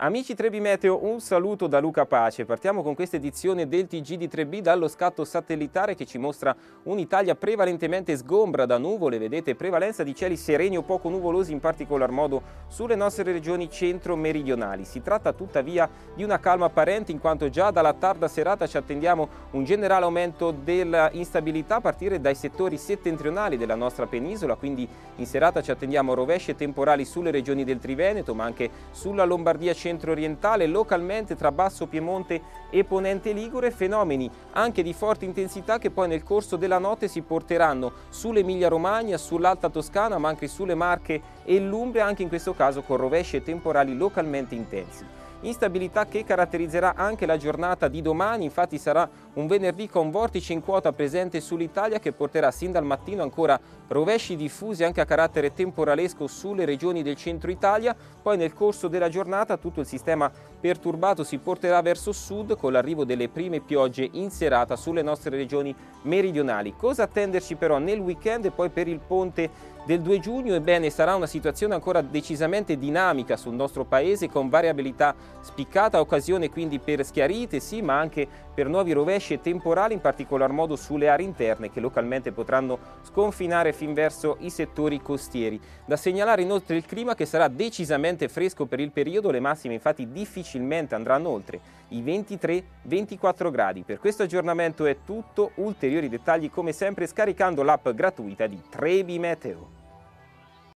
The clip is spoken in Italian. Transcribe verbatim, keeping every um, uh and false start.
Amici Trebi Meteo, un saluto da Luca Pace. Partiamo con questa edizione del T G di tre B dallo scatto satellitare che ci mostra un'Italia prevalentemente sgombra da nuvole, vedete prevalenza di cieli sereni o poco nuvolosi in particolar modo sulle nostre regioni centro-meridionali. Si tratta tuttavia di una calma apparente in quanto già dalla tarda serata ci attendiamo un generale aumento dell'instabilità a partire dai settori settentrionali della nostra penisola, quindi in serata ci attendiamo rovesci e temporali sulle regioni del Triveneto ma anche sulla Lombardia centro-orientale, localmente tra Basso Piemonte e Ponente Ligure, fenomeni anche di forte intensità che poi nel corso della notte si porteranno sull'Emilia Romagna, sull'Alta Toscana ma anche sulle Marche e l'Umbria, anche in questo caso con rovesci e temporali localmente intensi. Instabilità che caratterizzerà anche la giornata di domani, infatti sarà un venerdì con vortice in quota presente sull'Italia che porterà sin dal mattino ancora rovesci diffusi anche a carattere temporalesco sulle regioni del centro Italia, poi nel corso della giornata tutto il sistema perturbato si porterà verso sud con l'arrivo delle prime piogge in serata sulle nostre regioni meridionali. Cosa attenderci però nel weekend e poi per il ponte del due giugno? Ebbene, sarà una situazione ancora decisamente dinamica sul nostro paese con variabilità spiccata, occasione quindi per schiarite sì, ma anche per nuovi rovesci e temporali, in particolar modo sulle aree interne che localmente potranno sconfinare fin verso i settori costieri. Da segnalare inoltre il clima che sarà decisamente fresco per il periodo, le massime infatti difficilmente andranno oltre i ventitré ventiquattro gradi. Per questo aggiornamento è tutto, ulteriori dettagli come sempre scaricando l'app gratuita di tre B Meteo.